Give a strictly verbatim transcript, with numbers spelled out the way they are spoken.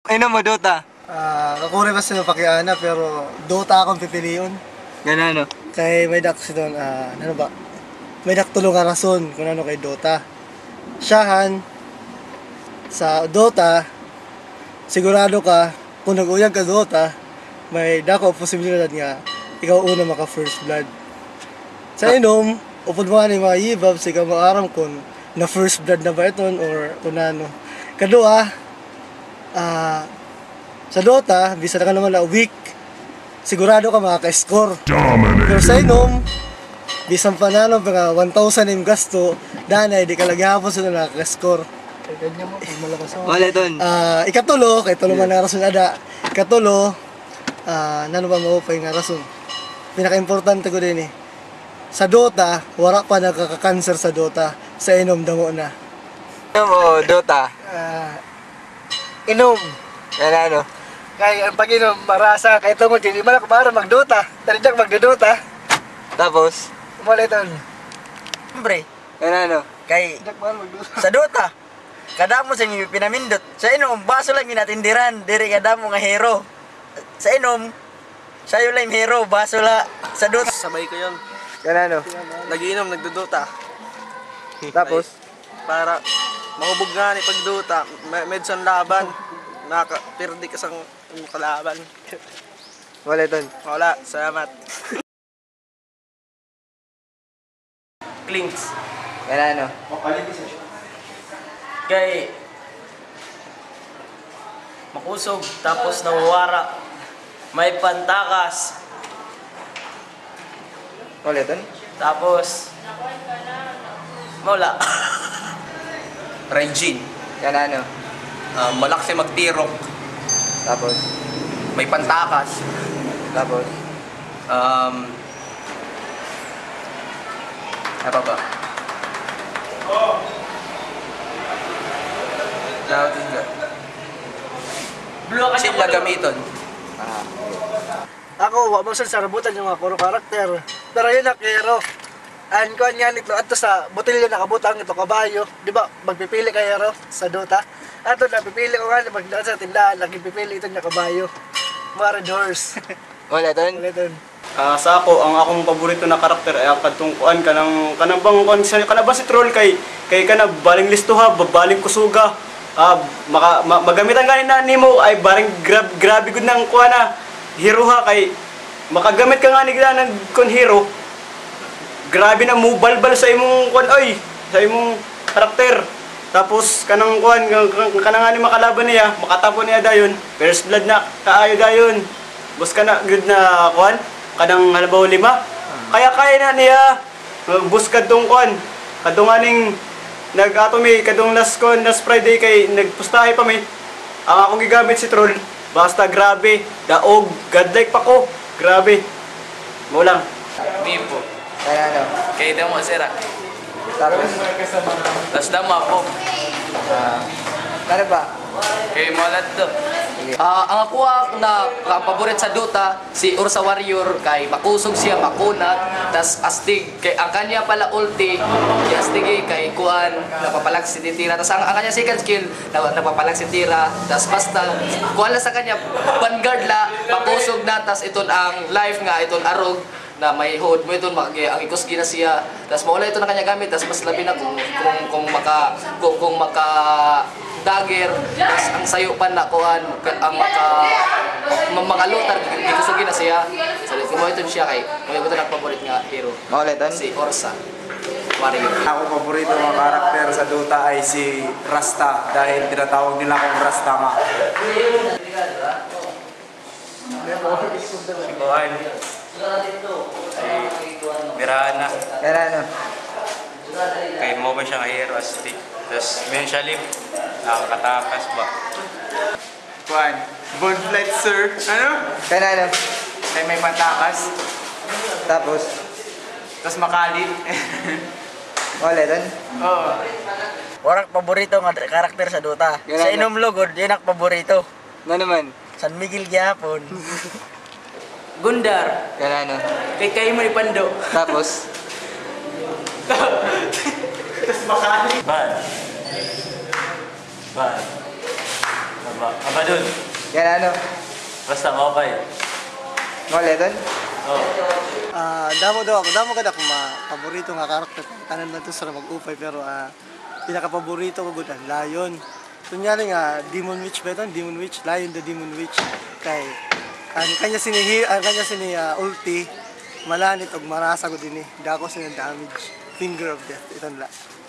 Inom mo, Dota? Ah, uh, kakuri pa sa pakiana pero Dota akong pipilion. Gana ano? Kay may dak si doon, ah, ano ba? May dak tulong nga rason kung ano kay Dota. Siyahan, sa Dota, sigurado ka, kung nag-uyag ka Dota, may dako posibilidad nga, ikaw una maka first blood. Sa inom, upod mo nga ni mga yibabs, ikaw maaram kung na first blood na ba iton or kung ano. Kadua, ah, sa Dota, bisa na ka naman na weak, sigurado ka makaka-score. Pero sa inom, bisang panalo mga one thousand im gasto, danay di ka laghapon sila nakaka-score. Ganyan mo, pag malakas ako. Wala ton. Ah, ikatulo, kay tulo man na rason ada. Ikatulo, ah, nano ba mo pa yung rason? Pinaka-importante ko din eh. Sa Dota, wala pa nagkaka-cancer sa Dota. Sa inom, damo na. Inom mo, Dota? Ah, inom. Gana ano? Kaya ang pag-inom, marasa. Kaya ito mo, hindi man ako para mag-Dota. Taridyak mag-Dota. Tapos? Kumala ito. Siyempre, Gana ano? kay Taridyak man mag-Dota. sa Dota, kada mo sa inyo pinamindot. Sa inom, baso lang ginatindiran. Diri kada mo nga hero. Sa inom, sayo lang yung hero, baso la sa Dota. Sabay ko yun. Gana ano? Nagiinom, nagdudota. Tapos? Para mahubog nga ni pagduta. Me- medson laban. Nakapirdi ka sang kalaban. Wala ton. Wala, salamat. Clinks. Gana ano? Kay makusog tapos nawawara. May pantakas. Wala ton? Tapos mawala. Regine, Gana ano? uh, malaksi magtirok, Tapos? may pantakas, Tapos? um, ano pa ba? Nautin ka. Blue ka Sila gamiton. Ah, Ako, wa mo sa sarabutan yung mga puro karakter. Pero yun na, hero. And kuhan nga nito, ato sa botilyo nakabutang ito kabayo. Di ba, magpipili ka hero sa Dota. Ato na, pipili ko nga, magdaan sa tindahan, lagi pipili ito niya kabayo. Mga red horse. Wala ton? Ulit yun. Ah, sa ako, ang akong paborito na karakter ay ang katungkuan kanang kanang bang kon kana ba si troll kay kay kana baling listuha, baling kusuga. Ah, maka, ma, magamitan gani na nimo ay baring grab grabe gud nang kuana hero ha kay makagamit ka nga ni ng kon hero. Grabe na mo balbal sa imong kuan oy, sa imong karakter. Tapos kanang kuan kanang ani makalaban niya, makatapo niya dayon. First blood na kaayo dayon. Bus ka na good na kuan kanang halabaw lima. Kaya kaya na niya bus kadtong kuan. Kadtong aning nag-ato mi kadtong last kuan last Friday kay nagpustahe pa mi. Ang akong gigamit si troll. Basta grabe, daog, godlike pa ko. Grabe. Mo lang. Mipo. Gana ano? Kay damo sira. Tapos? Tas damo ako. Ah, ano ba? Kay malat do. Ah, ang ako na uh, paborit sa Dota si Ursa Warrior kay makusog siya makunat tas astig kay ang kanya pala ulti kay astig eh, kay kuan napapalag si tira tas ang, ang kanya second skill na, napapalag si tira tas basta kuan la sa kanya vanguard la makusog na tas iton ang life nga iton arog na may hold mo iton mag ang ikusgi na siya tas maula ito na kanya gamit tas mas labi na kung kung, kung maka kung, kung maka dagger, tas ang sayo pa na kuhan, ang maka mga lutar, ikusugin na siya. So, kumuha ito siya kay, kaya ito nagpaborit nga hero. Wala ton? Si Ursa Warrior. Ako paborito mga karakter sa Dota ay si Rasta dahil tinatawag nila akong Rasta nga. Si Kuan. Ay Mirana. Gana ano? Kay mo ba siya hero astig. Tapos may siya lip. Nakakatakas ba? Kuan, Bonflight sir. Ano? Gana ano? Kay may pantakas. Tapos? Tapos makalit. Wala ton? Oo. Warak paborito nga karakter sa Dota. Yan Sa ano? inom lugod, yun ang paborito. Nga naman? San Miguel gyapon. Gundar. Gana ano? Kay kayo mo ni Pando. Tapos? Tapos makalit. Bad. Bad. Aba, aba dun. Yan ano? Basta mabay. Wala doon? Oh. Ah, damo daw ako, damo kada ko ma paborito nga karakter. Tanan na to sa mag-upay pero ah pinaka paborito ko gud ang Lion. Kunyari nga Demon Witch ba ito? Demon Witch, Lion the Demon Witch. Kay ang kanya sini ang kanya sini uh, ulti malanit og marasa ko dinhi. Dako sini damage. Finger of Death. Ito na.